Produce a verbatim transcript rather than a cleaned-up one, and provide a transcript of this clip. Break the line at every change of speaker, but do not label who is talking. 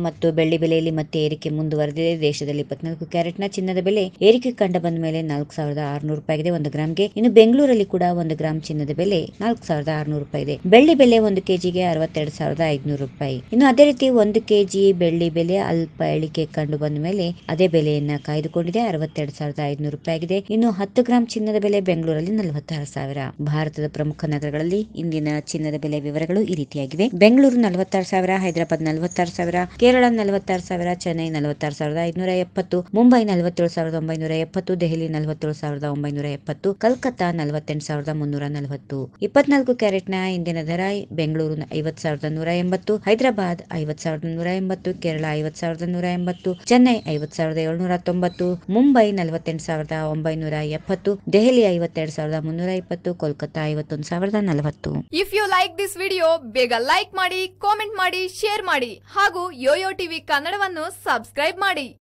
ಮತ್ತು ಬೆಳ್ಳಿ ಬೆಲೆಯಲ್ಲಿ ಮತ್ತೆ ಏರಿಕೆ ಮುಂದುವರೆದಿದೆ. ದೇಶದಲ್ಲಿ ಇಪ್ಪತ್ನಾಲ್ಕು ಕ್ಯಾರೆಟ್ನ ಚಿನ್ನದ ಬೆಲೆ ಏರಿಕೆ ಕಂಡು ಬಂದ ಮೇಲೆ ನಾಲ್ಕು ಸಾವಿರದ ಆರುನೂರು ರೂಪಾಯಿ ಇದೆ ಒಂದು ಗ್ರಾಮ್ಗೆ. ಇನ್ನು ಬೆಂಗಳೂರಲ್ಲಿ ಕೂಡ ಒಂದು ಗ್ರಾಮ್ ಚಿನ್ನದ ಬೆಲೆ ನಾಲ್ಕು ಸಾವಿರದ ಆರುನೂರು ರೂಪಾಯಿ ಇದೆ. ಬೆಳ್ಳಿ ಬೆಲೆ ಒಂದು ಕೆಜಿಗೆ ಅರವತ್ತೆರಡು ಸಾವಿರದ ಐದುನೂರು ರೂಪಾಯಿ. ಇನ್ನು ಅದೇ ರೀತಿ ಒಂದು ಕೆಜಿ ಬೆಳ್ಳಿ ಬೆಲೆ ಅಲ್ಪ ಇಳಿಕೆ ಕಂಡು ಬಂದ ಮೇಲೆ ಅದೇ ಬೆಲೆಯನ್ನ ಕಾಯ್ದುಕೊಂಡಿದೆ, ಅರವತ್ತೆರಡು ಸಾವಿರದ ಐದುನೂರು ರೂಪಾಯಿ ಆಗಿದೆ. ಇನ್ನು ಹತ್ತು ಗ್ರಾಮ್ ಚಿನ್ನದ ಬೆಲೆ ಬೆಂಗಳೂರಲ್ಲಿ ನಲವತ್ತಾರು ಸಾವಿರ. ಭಾರತದ ಪ್ರಮುಖ ನಗರಗಳಲ್ಲಿ ಇಂದಿನ ಚಿನ್ನದ ಬೆಲೆ ವಿವರಗಳು ಈ ರೀತಿಯಾಗಿವೆ. ಬೆಂಗಳೂರು ನಲವತ್ತಾರು ಸಾವಿರ, ಹೈದರಾಬಾದ್ ನಲವತ್ತಾರು ಸಾವಿರ, ಕೇರಳ ನಲವತ್ತಾರು ಸಾವಿರ, ಚೆನ್ನೈ ನಲವತ್ತಾರು ಸಾವಿರದ ಐದುನೂರ ಎಪ್ಪತ್ತು, ಮುಂಬೈ ನಲವತ್ತೇಳು ಸಾವಿರದ ಒಂಬೈನೂರ ಎಪ್ಪತ್ತು, ದೆಹಲಿ ನಲವತ್ತೇಳು ಸಾವಿರದ ಒಂಬೈನೂರ ಎಪ್ಪತ್ತು, ಕಲ್ಕತ್ತಾ ನಲವತ್ತೆಂಟು ಸಾವಿರದ ಮುನ್ನೂರ ನಲವತ್ತು. ಇಪ್ಪತ್ನಾಲ್ಕು ಕ್ಯಾರೆಟ್ನ ಇಂದಿನ ದರ ಬೆಂಗಳೂರು ಐವತ್ತು ಸಾವಿರದ ನೂರ ಎಂಬತ್ತು, ಹೈದರಾಬಾದ್ ಐವತ್ತು ಸಾವಿರದ ನೂರ ಎಂಬತ್ತು, ಕೇರಳ ಐವತ್ತು ಸಾವಿರದ ನೂರ ಎಂಬತ್ತು, ಚೆನ್ನೈ ಐವತ್ತು ಸಾವಿರದ ಏಳ್ನೂರ ತೊಂಬತ್ತು, ಮುಂಬೈ ನಲವತ್ತೆಂಟು ಸಾವಿರದ ಒಂಬೈನೂರ ಎಪ್ಪತ್ತು, ದೆಹಲಿ ಐವತ್ತೆರಡು ಸಾವಿರದ ಮುನ್ನೂರ ಇಪ್ಪತ್ತು, ಕೋಲ್ಕತ್ತಾ ಐವತ್ತೊಂದು ಸಾವಿರದ ನಲವತ್ತು.
If you like this video ಬೇಗ ಲೈಕ್ ಮಾಡಿ, ಕಾಮೆಂಟ್ ಮಾಡಿ, ಶೇರ್ ಮಾಡಿ ಹಾಗೂ ಯೋಯೋ ಟಿವಿ ಕನ್ನಡವನ್ನು ಸಬ್ಸ್ಕ್ರೈಬ್ ಮಾಡಿ.